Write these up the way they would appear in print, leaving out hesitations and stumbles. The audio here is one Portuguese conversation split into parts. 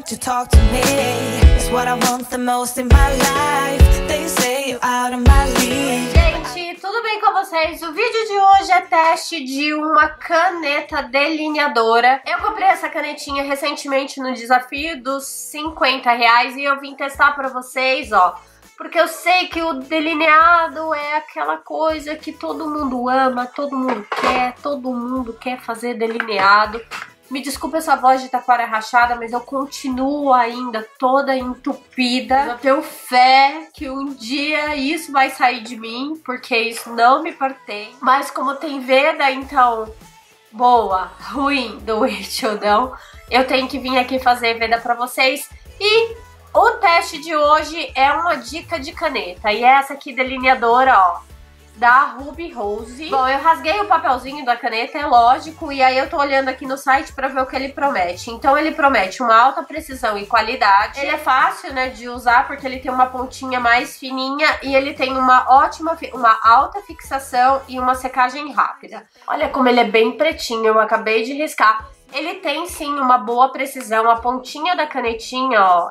to talk to me. It's what I want the most in my life. They say you're out of my league. Gente, tudo bem com vocês? O vídeo de hoje é teste de uma caneta delineadora. Eu comprei essa canetinha recentemente no desafio dos R$50 e eu vim testar pra vocês, ó. Porque eu sei que o delineado é aquela coisa que todo mundo ama, todo mundo quer fazer delineado. Me desculpa essa voz de taquara rachada, mas eu continuo ainda toda entupida. Eu tenho fé que um dia isso vai sair de mim, porque isso não me pertence. Mas como tem veda, então, boa, ruim, doente ou não, eu tenho que vir aqui fazer veda pra vocês. E o teste de hoje é uma dica de caneta. E é essa aqui, delineadora, ó, da Ruby Rose. Bom, eu rasguei o papelzinho da caneta, é lógico, e aí eu tô olhando aqui no site pra ver o que ele promete. Então ele promete uma alta precisão e qualidade. Ele é fácil, né, de usar, porque ele tem uma pontinha mais fininha e ele tem uma alta fixação e uma secagem rápida. Olha como ele é bem pretinho, eu acabei de riscar. Ele tem sim uma boa precisão, a pontinha da canetinha, ó,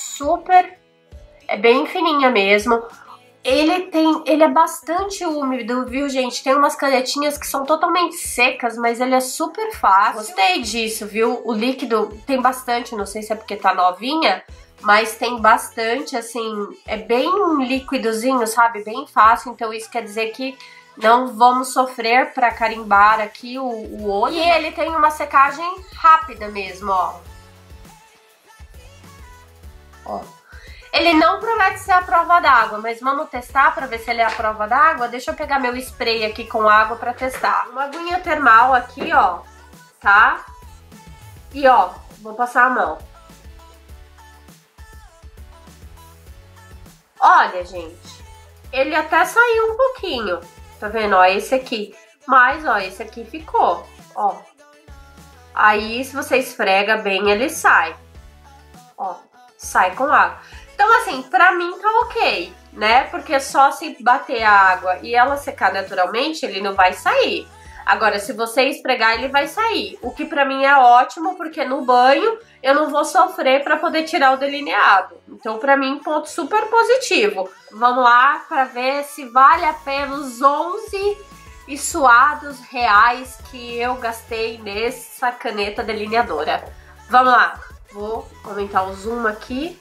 é bem fininha mesmo. Ele é bastante úmido, viu, gente? Tem umas canetinhas que são totalmente secas, mas ele é super fácil. Gostei disso, viu? O líquido tem bastante, não sei se é porque tá novinha, mas tem bastante, assim, é bem líquidozinho, sabe? Bem fácil, então isso quer dizer que não vamos sofrer pra carimbar aqui o olho. E ele tem uma secagem rápida mesmo, ó. Ó. Ele não promete ser a prova d'água, mas vamos testar pra ver se ele é a prova d'água. Deixa eu pegar meu spray aqui com água pra testar. Uma aguinha termal aqui, ó, tá? E ó, vou passar a mão. Olha, gente, ele até saiu um pouquinho. Tá vendo? Ó, esse aqui. Mas, ó, esse aqui ficou, ó. Aí, se você esfrega bem, ele sai. Ó, sai com água. Então, assim, pra mim tá ok, né? Porque só se bater a água e ela secar naturalmente, ele não vai sair. Agora, se você esfregar, ele vai sair. O que pra mim é ótimo, porque no banho eu não vou sofrer pra poder tirar o delineado. Então, pra mim, ponto super positivo. Vamos lá pra ver se vale a pena os 11 e suados reais que eu gastei nessa caneta delineadora. Vamos lá. Vou aumentar o zoom aqui.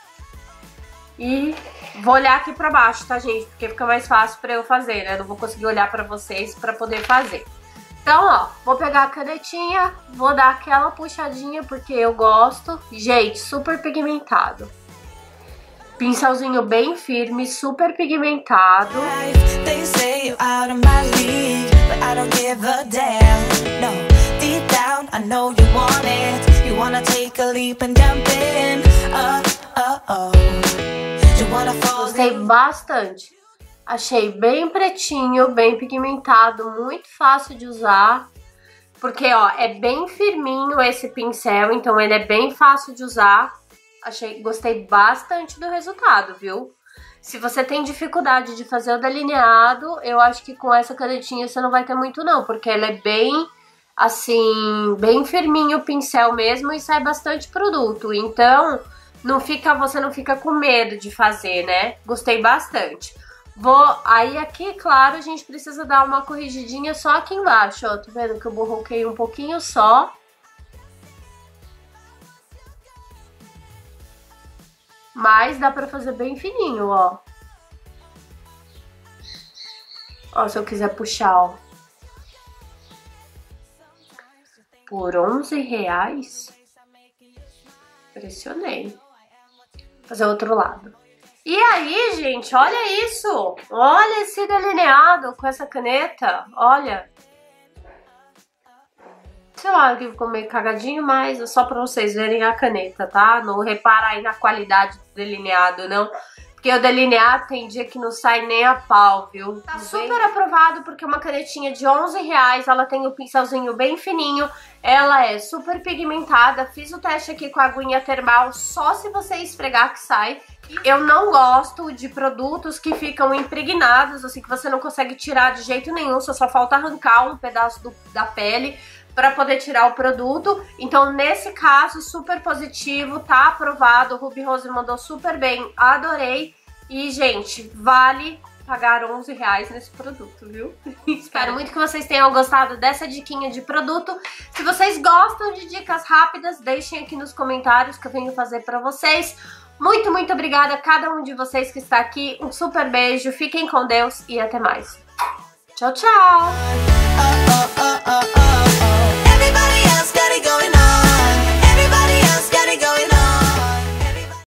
E vou olhar aqui pra baixo, tá, gente? Porque fica mais fácil pra eu fazer, né? Eu não vou conseguir olhar pra vocês pra poder fazer. Então, ó, vou pegar a canetinha, vou dar aquela puxadinha porque eu gosto. Gente, super pigmentado. Pincelzinho bem firme, super pigmentado. They say you're out of my league, but I don't give a damn. No, deep down I know you want it. You wanna take a leap and jump in. Gostei bastante. Achei bem pretinho, bem pigmentado, muito fácil de usar. Porque, ó, é bem firminho esse pincel, então ele é bem fácil de usar. Gostei bastante do resultado, viu? Se você tem dificuldade de fazer o delineado, eu acho que com essa canetinha você não vai ter muito não, porque ela é bem, assim, bem firminho o pincel mesmo e sai bastante produto. Então, você não fica com medo de fazer, né? Gostei bastante. Aí aqui, claro, a gente precisa dar uma corrigidinha só aqui embaixo, ó. Tá vendo que eu borroquei um pouquinho só. Mas dá pra fazer bem fininho, ó. Ó, se eu quiser puxar, ó. Por R$11? Pressionei. Fazer o outro lado. E aí, gente, olha isso. Olha esse delineado com essa caneta. Olha. Sei lá, que ficou meio cagadinho, mas é só pra vocês verem a caneta, tá? Não repara aí na qualidade do delineado, não. Porque o delineado tem dia que não sai nem a pau, viu? Tá super aprovado porque é uma canetinha de R$11, ela tem o pincelzinho bem fininho, ela é super pigmentada. Fiz o teste aqui com a aguinha termal, só se você esfregar que sai. Eu não gosto de produtos que ficam impregnados, assim, que você não consegue tirar de jeito nenhum, só falta arrancar um pedaço da pele. para poder tirar o produto. Então, nesse caso, super positivo, tá aprovado. O Ruby Rose mandou super bem, adorei. E, gente, vale pagar R$11 nesse produto, viu? Espero muito que vocês tenham gostado dessa diquinha de produto. Se vocês gostam de dicas rápidas, deixem aqui nos comentários que eu venho fazer pra vocês. Muito, muito obrigada a cada um de vocês que está aqui. Um super beijo, fiquem com Deus e até mais. Tchau, tchau!